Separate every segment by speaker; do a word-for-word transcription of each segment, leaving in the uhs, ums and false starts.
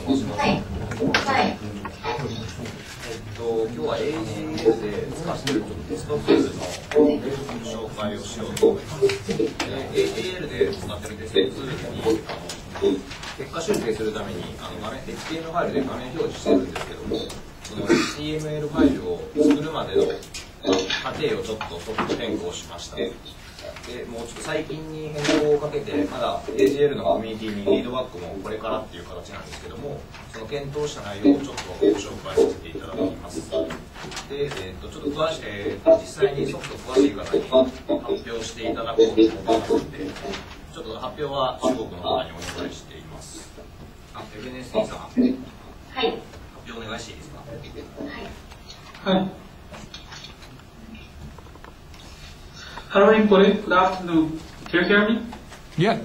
Speaker 1: 申します。
Speaker 2: はい。はい。
Speaker 1: えっと、今日は エージーエル で使っているテストツールの紹介をしようと思います。で エージーエル で使っているテストツールにあの結果集計するためにあの画面 エイチティーエムエル ファイルで画面表示してるんですけども、その エイチティーエムエル ファイルを作るまでの過程をちょっとソフト変更しました。でもうちょっと最近に変更をかけて、まだ エージーエル のコミュニティにリードバックもこれからっていう形なんですけども、その検討した内容をちょっとご紹介させていただきます。で、えー、とちょっと詳しい、えー、実際にソフト詳しい方に発表していただこうと思いますので、ちょっと発表は中国の方にお願いしています。あ、エルエヌエスティー さん、はい、発表お願いしていいですか。
Speaker 3: はい。はい。Hello everybody, good afternoon. Can you hear me?
Speaker 4: Yeah.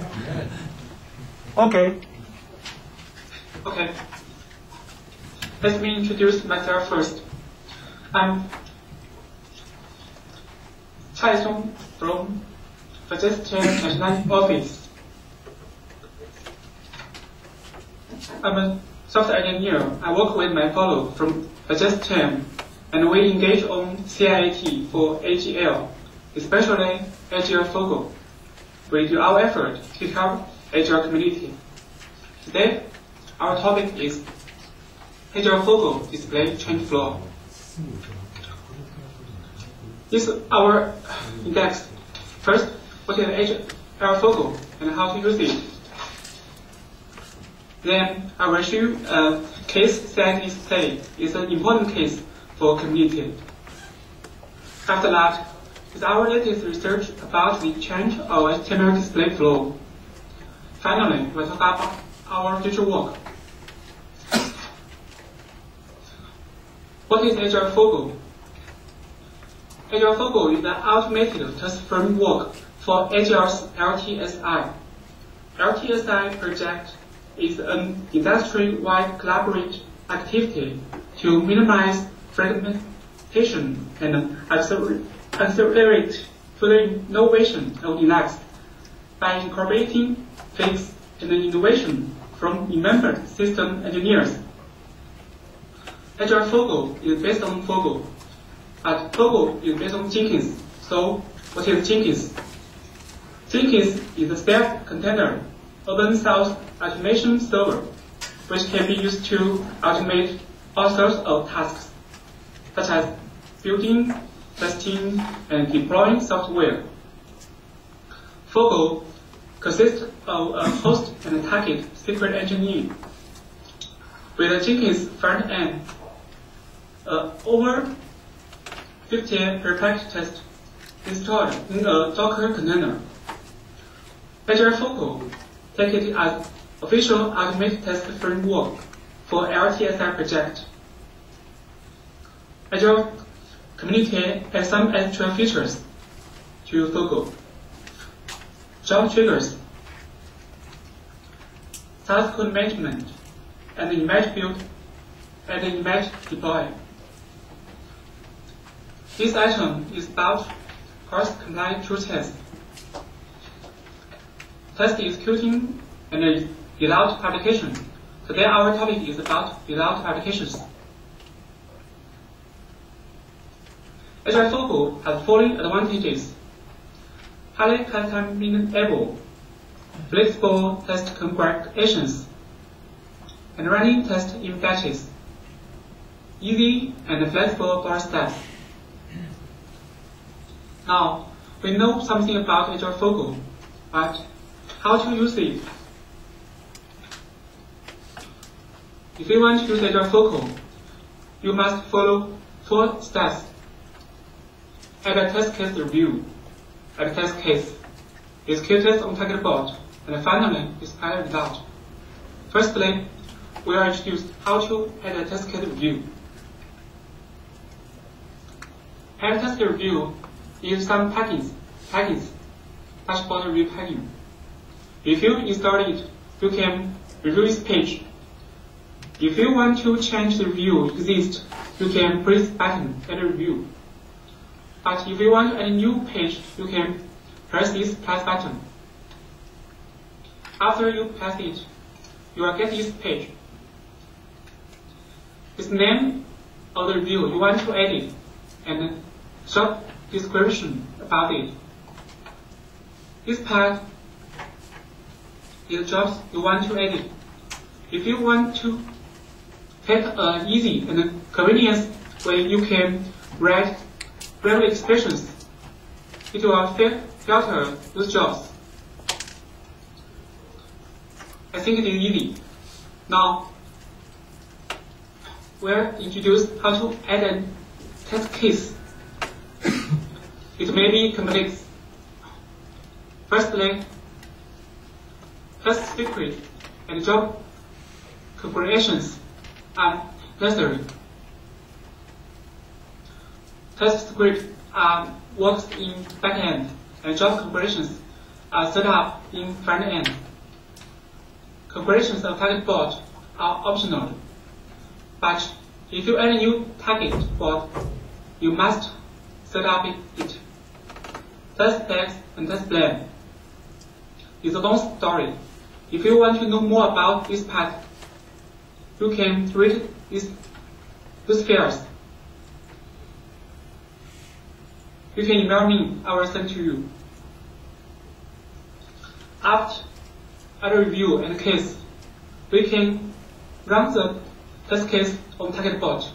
Speaker 4: Okay.
Speaker 3: Okay. Let me introduce myself first. I'm Chai Song from Suggestion National Office. I'm a software engineer. I work with my fellow from Suggestion, and we engage on C I A T for A G L. Especially Agile Fogo. We do our effort to help Agile community. Today, our topic is Agile Fogo display change flow. This is our index. First, what is Agile Fogo and how to use it. Then, I will show you a case that is say is an important case for community. After that, is our latest research about the change of H T M L display flow. Finally, we'll talk about our future work. What is Agile Fogo? Agile Fogo is an automated test framework for Agile's L T S I. L T S I project is an industry-wide collaborative activity to minimize fragmentation and accelerate accelerate further innovation of Linux by incorporating fixed and innovation from member system engineers. Agile Fogo is based on Fogo, but Fogo is based on Jenkins. So, what is Jenkins? Jenkins is a self-contained open source automation server, which can be used to automate all sorts of tasks, such as building, testing, and deploying software. Fogo consists of a host and target secret engineering. With the Jenkins front end, uh, over fifty per-packet tests installed in a Docker container. Agile Fogo takes it as official automated test framework for L T S I project. Agile community has some extra features to Fogo. Job triggers, source code management, and image build and image deploy. This item is about cross-compliant truth test, test executing and without application. Today our topic is about without applications. Agile Fogo has following advantages: highly customizable, flexible test congregations, and running tests in batches, easy and flexible bar steps. Now, we know something about Agile Fogo, but how to use it? If you want to use Agile Fogo, you must follow four steps. Add a test case review, add a test case, execute test on target board, and finally display the result. Firstly, we are introduced how to add a test case review. Add test review is some package, package, dashboard review package. If you install it, you can review this page. If you want to change the review exist, you can press button add review. But if you want to add a new page, you can press this plus button. After you press it, you will get this page. is the name of the review you want to edit, and short description about it. This part is the jobs you want to edit. If you want to take an easy and convenient way, you can write regular expressions. It will filter those jobs. I think it is easy. Now, we'll introduce how to add a test case. It may be complex. Firstly, test secret and job corporations are necessary. Test script uh, works in back-end, and job corporations are set up in front-end. Corporations of target board are optional, but if you add a new target board, you must set up it. Test text and test plan is a long story. If you want to know more about this part, you can read this, these files. You can email me, I will send to you. After a review and case, we can run the test case on target board.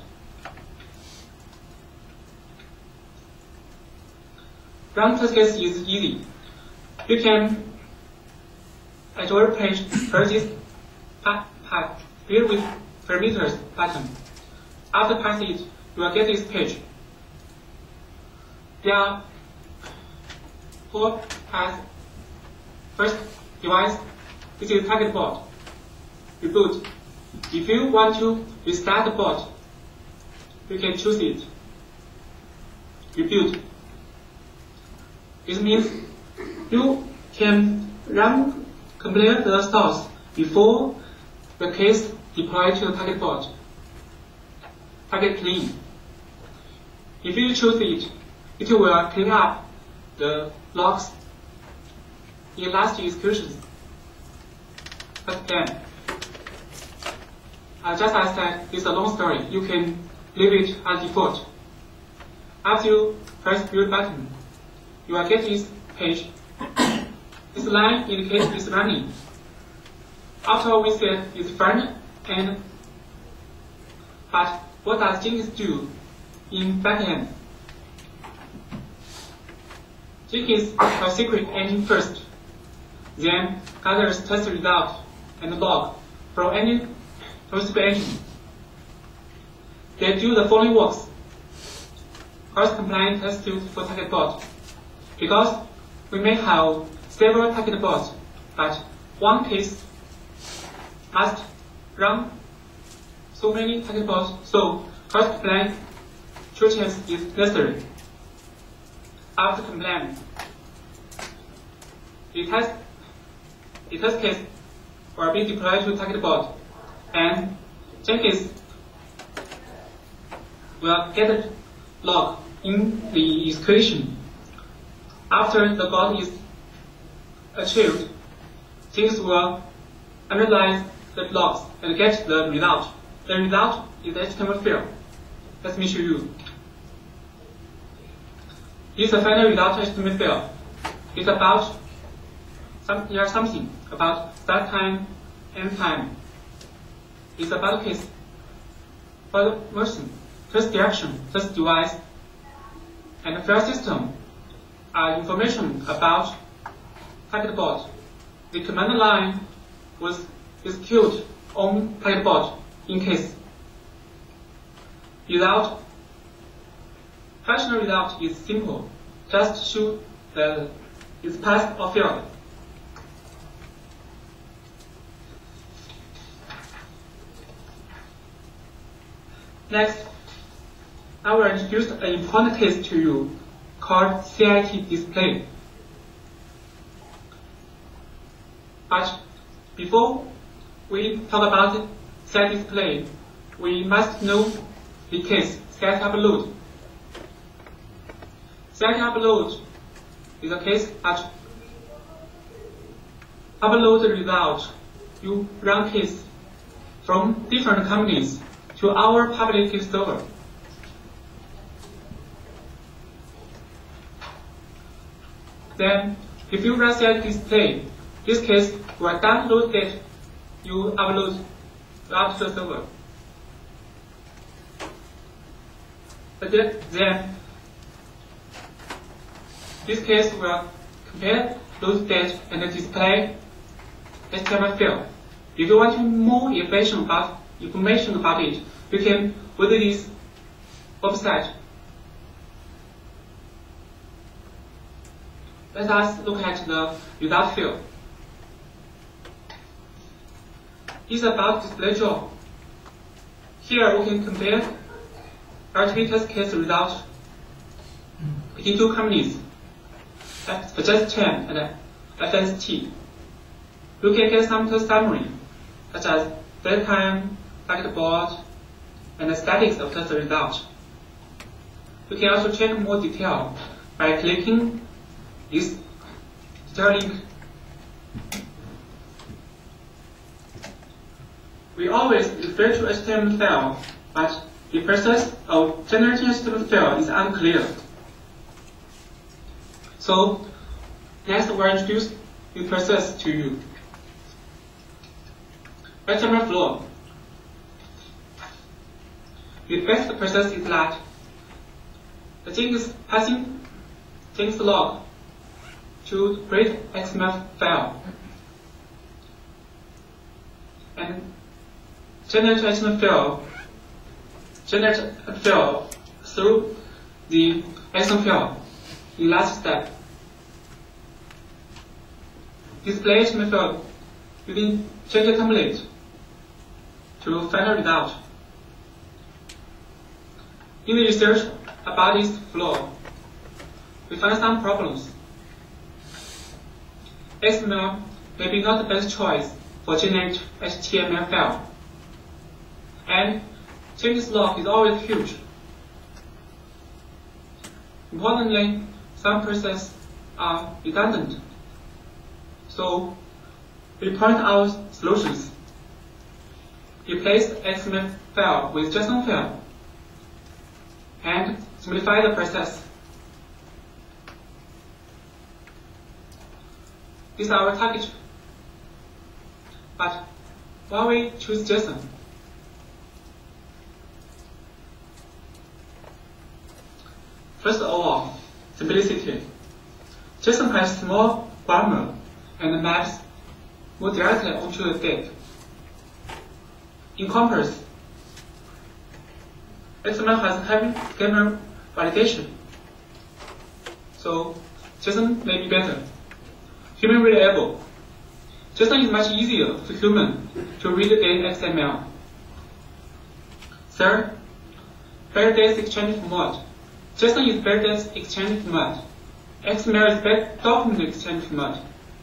Speaker 3: Run test case is easy. You can at your page press this part fill with parameters button. After press it, you will get this page. There are four paths. First, device. This is target board. Reboot. If you want to restart the board, you can choose it. Reboot. This means you can run compile the stores before the case deployed to the target board. Target clean. If you choose it, it will clean up the logs in last executions. Test plan. Uh, just as I said, it's a long story. You can leave it as default. After you press build button, you will get this page. This line indicates it's running. After we said it's front end, but what does Jenkins do in backend? Jenkins has secret engine first, then gathers test result and log from any possible engine. They do the following works: cross-compliant test suite for target board. Because we may have several target boards, but one case must run so many target boards, so cross-compliant treatment is necessary. After compliant, the test, the test case will be deployed to target board, and Jenkins will get a log in the execution. After the goal is achieved, Jenkins will analyze the logs and get the result. The result is H T M L file. Let me show you. It's a final result H T M L file. It's about some, here's something about start time, end time. It's about case, file version, test direction, test device, and file system are information about target board. The command line was executed on target board in case. Result, functional result is simple. Just show the is passed or failed. Next, I will introduce an important case to you called C I T display. But before we talk about C I T display, we must know the case C I T upload. C I T upload is a case that upload the result. You run case from different companies to our public key server. Then, if you run C I D display, this case will download data you upload up to the server. But then, this case will compare those data and display H T M L file. If you want more information about information about it, you can visit this website. Let us look at the result field. It's about display job. Here we can compare L T V test case result between two companies, Suggestion and F S T. You can get some test summary, such as date time, target board, and the statics of test result. You can also check more detail by clicking this detail link. We always refer to H T M L file, but the process of generating H T M L file is unclear. So, next we'll introduce the process to you. H T M L flow. The best process is that the thing is passing things log to create X M L file and generate H T M L file, generate a file through the X M L file. The last step, display H T M L file using change template to final result. In the research about this flow, we find some problems. X M L may be not the best choice for generate H T M L file, and changes log is always huge. Importantly, some processes are redundant. So, we point out solutions. Replace X M L file with JSON file and simplify the process. This is our target. But why we choose JSON? First of all, simplicity. JSON has small grammar and maps more directly onto the data. In contrast, X M L has heavy schema validation, so JSON may be better. Human readable. JSON is much easier for human to read than X M L. Third, better data exchange format. JSON is better data exchange format. X M L is better document exchange format.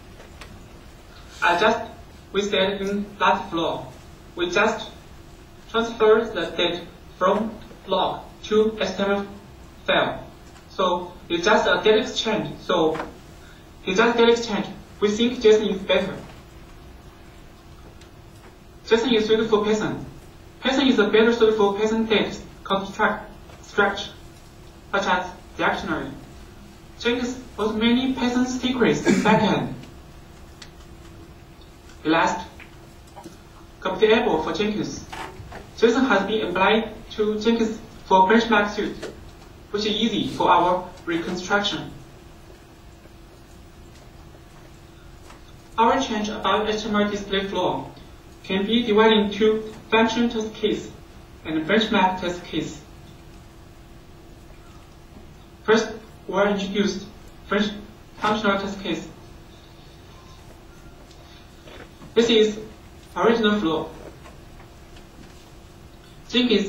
Speaker 3: I just we said in last flow, we just transfer the data from log to H T M L file. So it's just a data exchange. So it's just data exchange. We think JSON is better. JSON is suited for Python. Python is a better suited for Python data construct structure, such as dictionary. Jenkins has many Python secrets in backend. Last, compatible for Jenkins. JSON has been applied to Jenkins for benchmark suite, which is easy for our reconstruction. Our change about H T M L display flow can be divided into function test case and benchmark test case. First, we'll introduce functional test case. This is original flow. Jenkins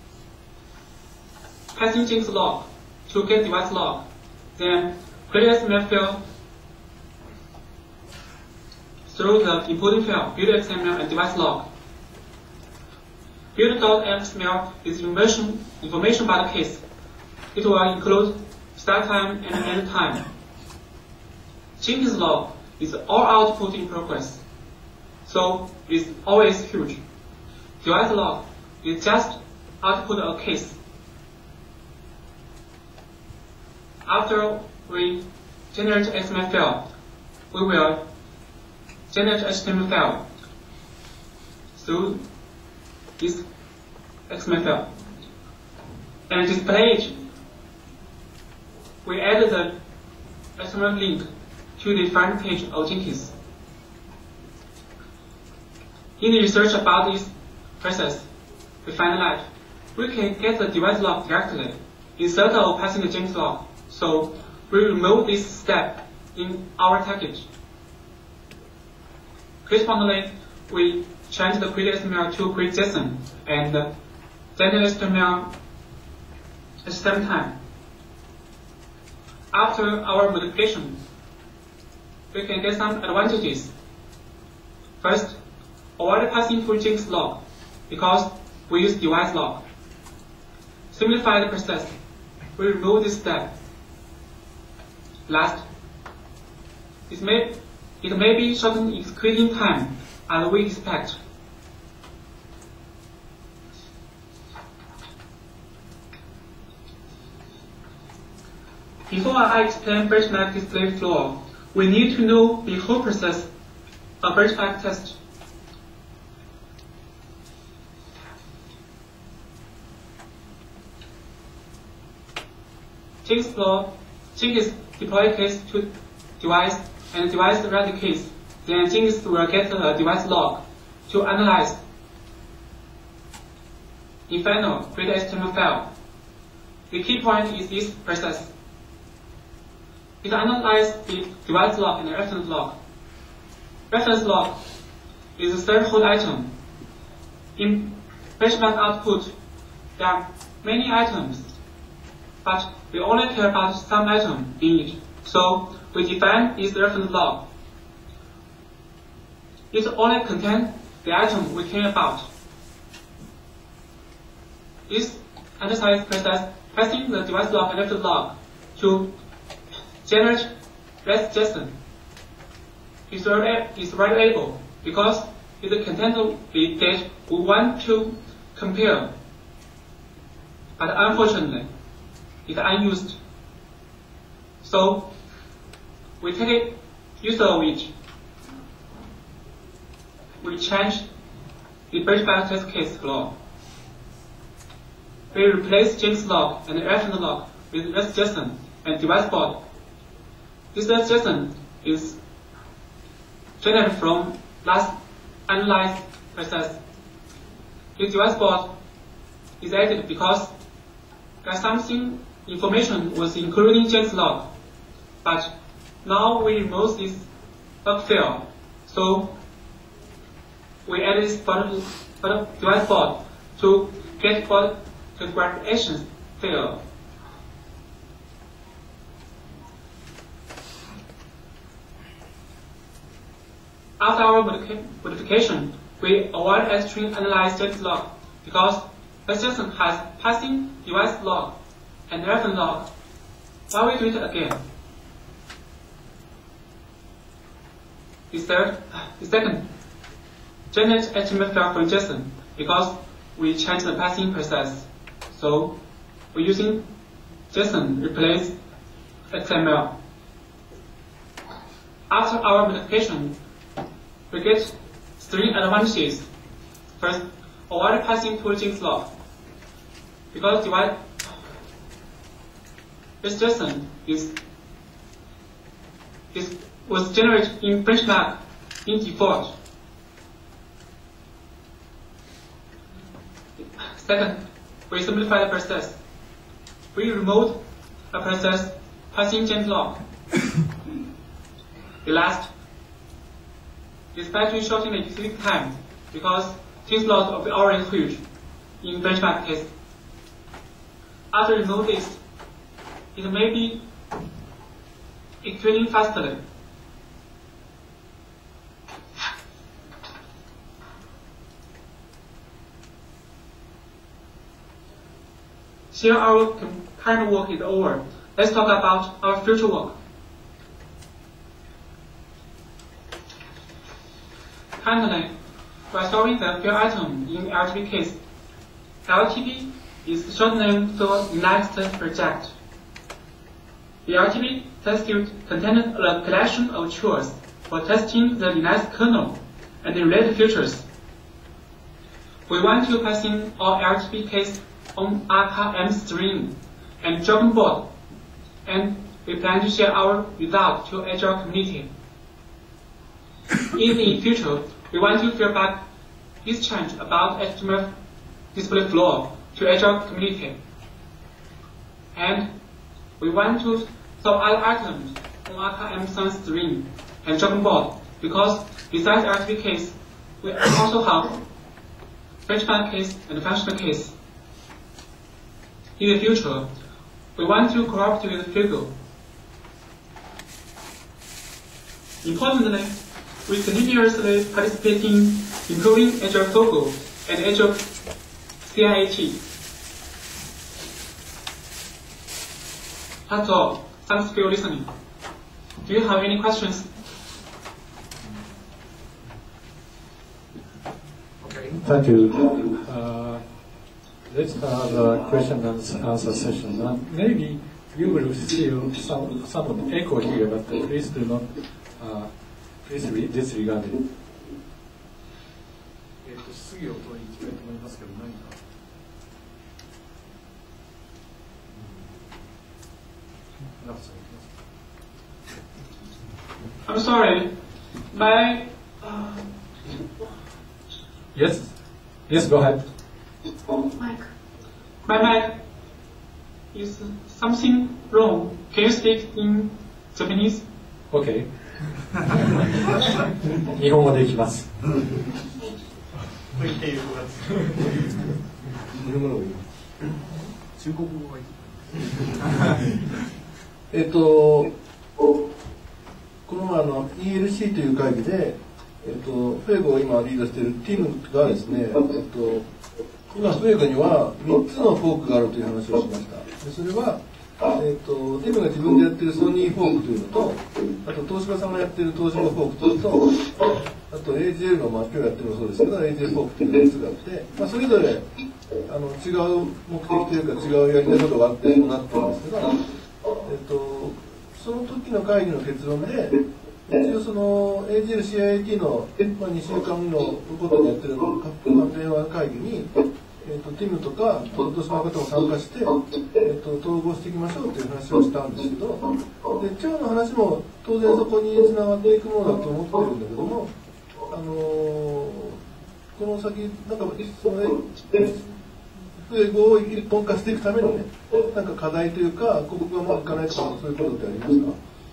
Speaker 3: passing Jenkins log to get device log, then create X M L file through the importing file, build X M L and device log. Build.xml is information, information about the case. It will include start time and end time. Jenkins log is all output in progress, so it's always huge. Device log is just output a case. After we generate X M L file, we will generate H T M L file through this X M L file and display it. We add the H T M L link to the front page of Jenkins. In the research about this process, we find that we can get the device log directly instead of passing the Jenkins log. So we remove this step in our package. Correspondingly, we change the create H T M L to create JSON and generate H T M L at the same time. After our modification, we can get some advantages. First, avoid passing full Jenkins log because we use device log. Simplify the process. We remove this step. Last, it may, it may be shorten executing time as we expect. Before I explain benchmark display flow, we need to know the whole process of benchmark test. Jenkins flow, Jenkins deploy case to device and device ready case. Then Jenkins will get a device log to analyze. In final, create H T M L file. The key point is this process. It analyzes the device log and the reference log. Reference log is the threshold item. In benchmark output, there are many items, but we only care about some item in it. So we define this reference log. It only contains the item we care about. This analysis process passing the device log and reference log to generate REST JSON is reliable because it contains the data we want to compare, but unfortunately, it's unused. So we take use of it. We change the benchmark test case flow. We replace Jenkins log and reference log with REST JSON and device board. This REST JSON is generated from last analyzed process. The device board is added because there's something information was included in Jenkins log, but now we remove this bug file. So we add this bottom, bottom device board to get board configuration file. After our modification, we avoid S-string analyze Jenkins log because REST JSON has passing device log and reference log. Why we do it again? The third, the second, generate H T M L file from JSON because we change the passing process. So we're using JSON replace X M L. After our modification, we get three advantages. First, avoid passing full Jenkins log because device this JSON is, is was generated in benchmark in default. Second, we simplify the process. We remove a process passing Jenkins log. The last, despite we shorten the execution time because Jenkins log are already huge in benchmark test. After remove this, it may be executing faster. Here our current work is over. Let's talk about our future work. Currently, we are storing the field item in L T P case L T P is the short name for Linux Test Project. The L T P test suite contains a collection of tools for testing the Linux kernel and the related features. We want to pass in all L T P cases on Arca M stream and Dragon board, and we plan to share our results to Azure community. In the future, we want to feedback exchange about H T M L display flow to Azure community. And we want to solve other items on Arca M Sun stream and Dragon board, because besides L T P case, we also have benchmark case and functional case. In the future, we want to cooperate with Figo. Importantly, we continuously participate in improving Azure Fogo and Azure C I A T. That's all. Thanks for your listening. Do you have any questions?
Speaker 1: Okay.
Speaker 2: Thank you. Uh, let's have a question and answer session. Uh, maybe you will feel some, some of the echo here, but please do not uh, please disregard it.
Speaker 4: えっと質疑応答に行きたいと思いますけど、何か。中さんいきますか。
Speaker 3: I'm sorry. My uh,
Speaker 2: Yes, yes, go ahead.
Speaker 3: mic. My mic is something wrong. Can you speak in Japanese?
Speaker 2: Okay. 日本語でいきます。
Speaker 4: と言っている子が
Speaker 5: 日本語の方がいい。
Speaker 4: 中国語がいい。
Speaker 5: えっと、この前の イーエルシー という会議で、えっと、フェーゴを今リードしているティムがですね、えっと、今フェーゴにはみっつのフォークがあるという話をしました。でそれは、えっと、ティムが自分でやっているソニーフォークというのと、あと東芝さんがやっている東芝フォークというのと、あと エージーエル の、まあ、今日やってるのもそうですけど エージーエル フォークというみっつがあって、まあ、それぞれあの違う目的というか違うやりたいことがあってそうなってるんですけど、えっと、その時の会議の結論で一応その エージーエルシーアイエーティー の、まあ、にしゅうかんのことにやってる電話会議に、えっと、ティムとか東芝の方も参加して、えっと、統合していきましょうという話をしたんですけど、で今日の話も当然そこにつながっていくものだと思ってるんだけども、あのー、この先なんかそのフェーゴを一本化していくためにね、なんか課題というかここがうまくいかないとかそういうことってありますか？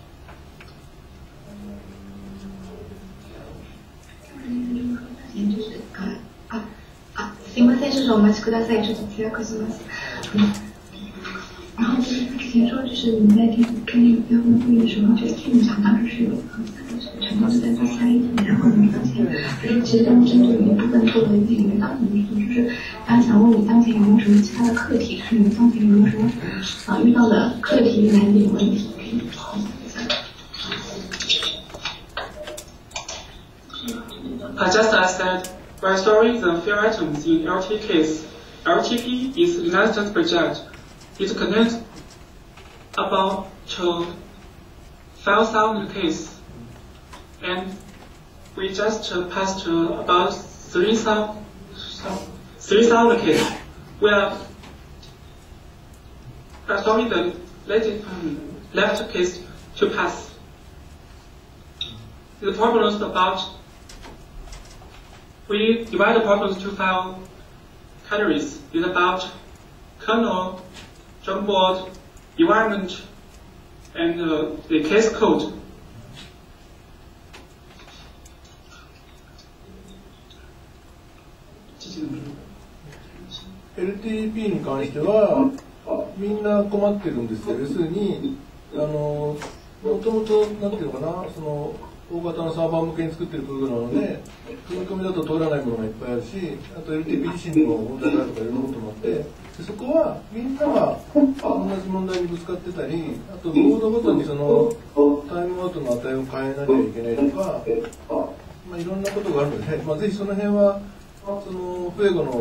Speaker 6: 就是啊啊啊！すいません，少々お待ちください。ちょっと通訳します。嗯，然后就是他之前说，就是你在听跟那个标会会议的时候，就是听讲当时是有呃全都是在做下一题，然后你发现就是其实当时针对有一部分做的那个当前因素，就是他想问你当前有没有什么其他的课题，就是你当前有没有什么啊遇到的课题难点问题可以分享一下。
Speaker 3: Uh, just as said, by storing the fair items in L T P case, L T P is Linux Test Project. It contains about five thousand cases, and we just uh, passed uh, about three thousand cases. We are uh, storing the latest, um, left case to pass. The problems about we divide the problems to five categories. It's about kernel, drum board, environment, and uh, the case code.
Speaker 5: エルティーピー に関してはみんな困ってるんですよ。要するにあのもともとなんていうのかな、その大型のサーバー向けに作ってるプログラムなので、組み込みだと通らないものがいっぱいあるし、あと エルティーピー 自身にも問題があるとかいろんなこともあって、でそこはみんなが同じ問題にぶつかってたり、あとボードごとにそのタイムアウトの値を変えなきゃいけないとか、まあ、いろんなことがあるので、まあ、ぜひその辺はそのフェーゴの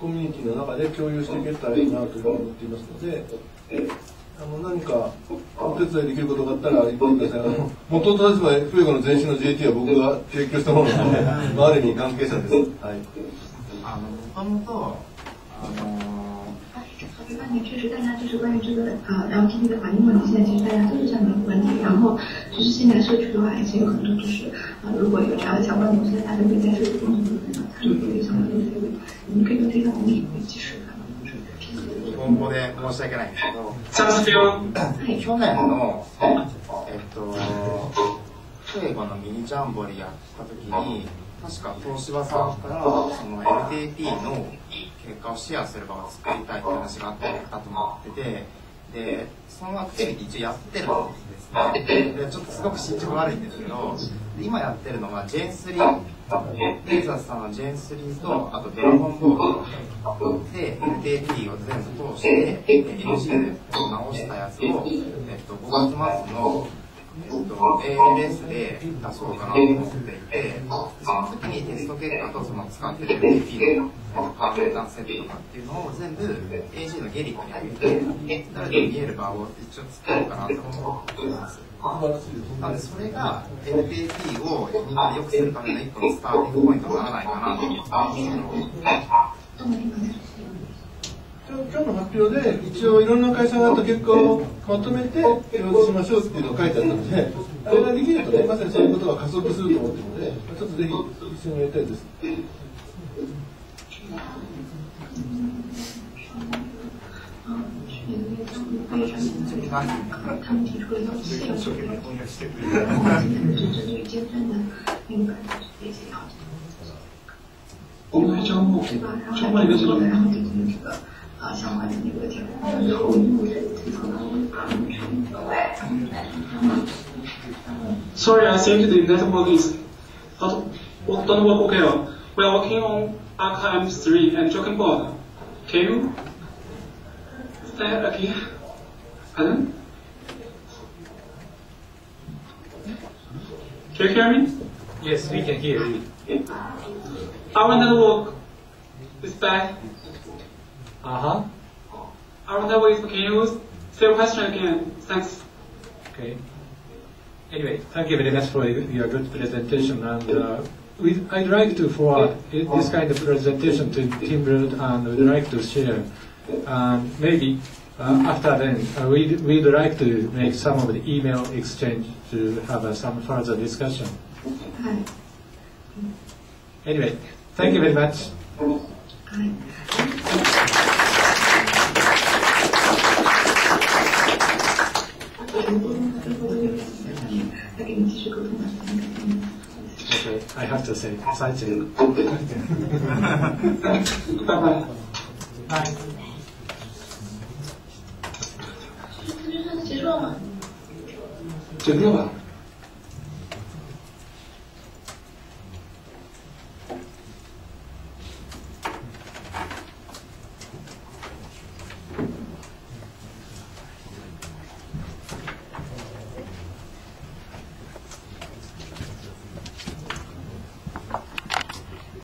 Speaker 5: コミュニティの中で共有していけたらいいなというふうに思っていますので、あの何かお手伝いできることがあったら言ってください。あの元々ですね、フエゴの前身の ジェーティー は僕が提供したものなので、まあ、ある意味関係者です。はい。
Speaker 7: あのもともとあの。
Speaker 6: 那你确实，大家就是关于这个呃 L T V 的法律问题，现在其实大家都是这样的一个问题。然后，就是现在社区的话，还是有很多就是呃，如果有这样的相关的东西，大家会在社区中心里面呢，它就会有相关的费用。你可以用这个我们也会及時
Speaker 7: 日本語で申し訳ないんですけど、去年のえっと英語のミニジャンボリやった時に。確か東芝さんからその エルティーティー の結果をシェアする場を作りたいって話があったと思ってて、でそのアクティビティ一応やってるんですね。でちょっとすごく進捗悪いんですけど、今やってるのは ジェンスリー、レイザースさんの ジェンスリー とあとドラゴンボードで エルティーティー を全部通して エヌジー で直したやつを、えっと、ごがつ末のえっと、エーエルエス で出そうかなと思っていて、その時にテスト結果とその使ってる エルティーティー のパーメーターセットとかっていうのを全部 エージー のゲリコに上げて、誰でも見える場を一応作ろうかなと思っています。なのでそれが エルティーティー をみんなで良くするための一個のスターティングポイントにならないかなと思ってます。
Speaker 5: 今日の発表で一応いろんな会社があった結果をまとめて表示しましょうっていうのが書いてあったので、あれができるとね、まさにそういうことが加速すると思っているので、ちょっとぜひ一緒にやりたいです。
Speaker 6: 他们提出了要系统性的问题，就是对于尖端的那个这些要求。
Speaker 3: 我们可以招募，招募一个这个。
Speaker 6: 然后进行这个呃相关的那个这个后幕的这个。
Speaker 3: Sorry, I think the network is not don't work okay. We are working on Arca M three and Dragon Board. Can you say again? Pardon? Can you hear me?
Speaker 2: Yes, we can hear you.
Speaker 3: Our network is bad.
Speaker 2: Uh-huh.
Speaker 3: Our network is, can you say your question again? Thanks.
Speaker 2: Okay. Anyway, thank you very much for your good presentation, and uh, we, I'd like to forward this kind of presentation to Team Root, and we'd like to share. And maybe uh, after then, uh, we'd, we'd like to make some of the email exchange to have uh, some further discussion. Anyway, thank you very much. Okay, I have to say, thank you.
Speaker 3: Bye-bye. Bye.
Speaker 6: 结束了吗？
Speaker 3: 结束了。